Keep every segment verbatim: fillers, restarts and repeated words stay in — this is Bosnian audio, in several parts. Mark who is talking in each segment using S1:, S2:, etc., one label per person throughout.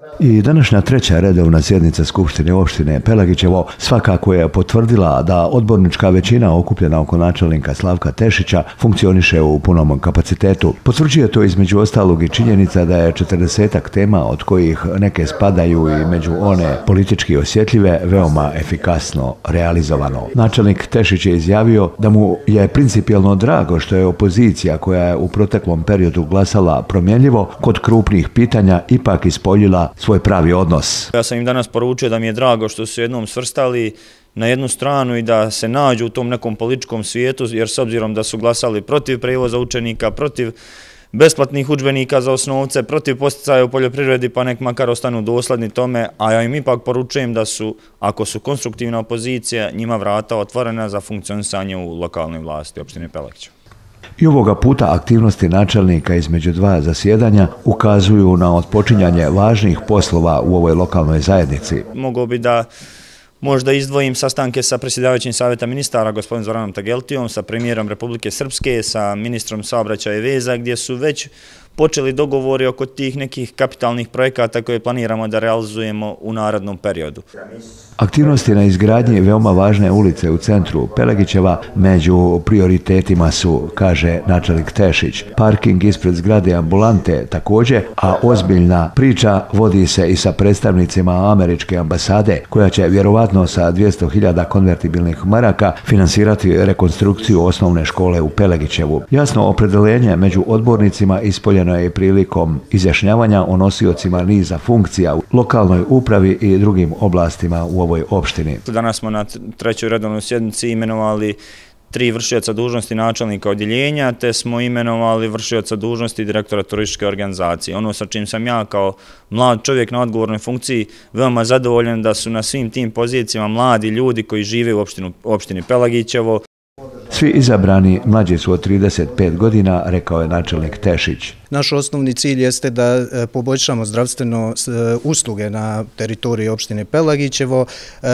S1: I današnja treća redovna sjednica Skupštine opštine Pelagićevo svakako je potvrdila da odbornička većina okupljena oko načelnika Slavka Tešića funkcioniše u punom kapacitetu. Potvrđuje to između ostalog i činjenica da je četrdesetak tema, od kojih neke spadaju i među one politički osjetljive, veoma efikasno realizovano. Načelnik Tešić je izjavio da mu je principijelno drago što je opozicija, koja je u proteklom periodu glasala promjenljivo, kod krupnih pitanja ipak ispoljila svoj pravi odnos.
S2: Ja sam im danas poručio da mi je drago što su jednom svrstali na jednu stranu i da se nađu u tom nekom političkom svijetu, jer s obzirom da su glasali protiv prijevoza učenika, protiv besplatnih udžbenika za osnovce, protiv posticaja u poljoprivredi, pa nek makar ostanu dosledni tome, a ja im ipak poručujem da su, ako su konstruktivna opozicija, njima vrata otvorena za funkcionisanje u lokalnoj vlasti opštine Pelagićevo.
S1: I ovoga puta aktivnosti načelnika između dva zasjedanja ukazuju na otpočinjanje važnih poslova u ovoj lokalnoj zajednici.
S2: Mogao bi da možda izdvojim sastanke sa predsjedavajućim savjeta ministara gospodinom Zoranom Tageltijom, sa premijerom Republike Srpske, sa ministrom saobraćaja i veza, gdje su već počeli dogovori oko tih nekih kapitalnih projekata koje planiramo da realizujemo u narednom periodu.
S1: Aktivnosti na izgradnji veoma važne ulice u centru Pelagićeva među prioritetima su, kaže načelnik Tešić. Parking ispred zgrade ambulante također, a ozbiljna priča vodi se i sa predstavnicima američke ambasade, koja će vjerovatno sa dvjesto hiljada konvertibilnih maraka finansirati rekonstrukciju osnovne škole u Pelagićevu. Jasno opredeljenje među odbornicima ispoljeno je prilikom izjašnjavanja o nosiocima niza funkcija u lokalnoj upravi i drugim oblastima u ovoj opštini.
S2: Danas smo na trećoj redovnoj sjednici imenovali tri vršioca dužnosti načelnika odjeljenja, te smo imenovali vršioca dužnosti direktora turističke organizacije. Ono sa čim sam ja kao mlad čovjek na odgovornoj funkciji veoma zadovoljan da su na svim tim pozicijama mladi ljudi koji žive u opštinu, opštini Pelagićevo.
S1: Svi izabrani mlađi su od trideset pet godina, rekao je načelnik Tešić.
S3: Naš osnovni cilj jeste da poboljšamo zdravstveno usluge na teritoriji opštine Pelagićevo.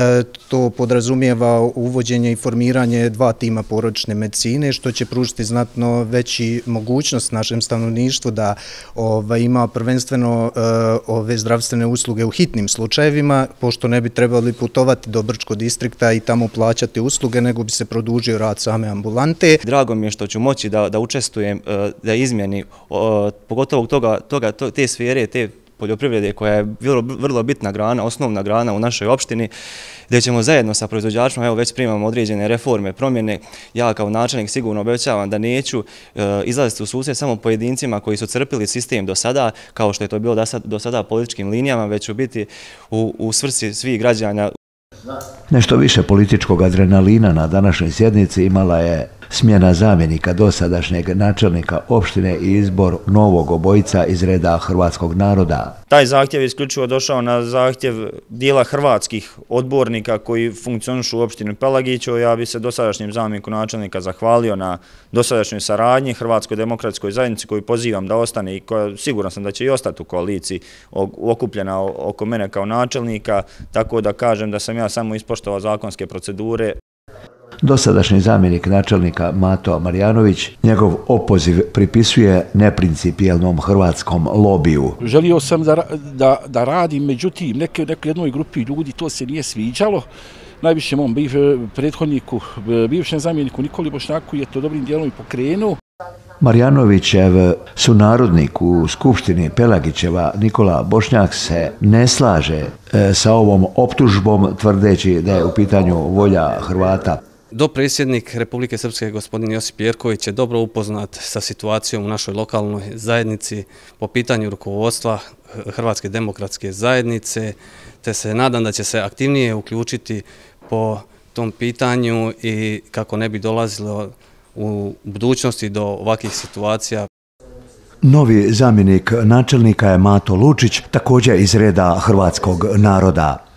S3: To podrazumijeva uvođenje i formiranje dva tima porodične medicine, što će pružiti znatno veći mogućnost našem stanovništvu da ima prvenstveno ove zdravstvene usluge u hitnim slučajevima, pošto ne bi trebali putovati do Brčkog distrikta i tamo plaćati usluge, nego bi se produžio rad same ambulante.
S4: Drago mi je što ću moći da, da učestvujem, da izmjeni pogotovo toga, toga, te sfere, te poljoprivrede koja je vrlo, vrlo bitna grana, osnovna grana u našoj opštini, gdje ćemo zajedno sa proizvođačima, evo već primamo određene reforme, promjene. Ja kao načelnik sigurno obećavam da neću e, izlaziti u susret samo pojedincima koji su crpili sistem do sada, kao što je to bilo do sada političkim linijama, već ću biti u, u svrsi svih građana.
S1: Nešto više političkog adrenalina na današnjoj sjednici imala je smjena zamjenika dosadašnjeg načelnika opštine i izbor novog obojica iz reda hrvatskog naroda.
S2: Taj zahtjev je isključivo došao na zahtjev dijela hrvatskih odbornika koji funkcionišu u opštini Pelagićevo. Ja bi se dosadašnjem zamjeniku načelnika zahvalio na dosadašnjoj saradnji Hrvatskoj demokratskoj zajednici, koju pozivam da ostane i koja siguran sam da će i ostati u koaliciji okupljena oko mene kao načelnika, tako da kažem da sam ja samo ispoštovao zakonske procedure.
S1: Dosadašnji zamjenik načelnika Mato Marjanović njegov opoziv pripisuje neprincipijelnom hrvatskom lobiju.
S5: Želio sam da, da, da radim, međutim, neke, neke jednoj grupi ljudi to se nije sviđalo. Najviše mom biv, prethodniku, bivšem zamjeniku Nikoli Bošnjaku je to dobrim dijelom i pokrenuo.
S1: Marjanovićev sunarodnik u Skupštini Pelagićeva Nikola Bošnjak se ne slaže sa ovom optužbom, tvrdeći da je u pitanju volja Hrvata.
S6: Dopredsjednik Republike Srpske gospodin Josip Jerković je dobro upoznat sa situacijom u našoj lokalnoj zajednici po pitanju rukovodstva Hrvatske demokratske zajednice, te se nadam da će se aktivnije uključiti po tom pitanju i kako ne bi dolazilo u budućnosti do ovakvih situacija.
S1: Novi zamjenik načelnika je Mato Lučić, također iz reda hrvatskog naroda.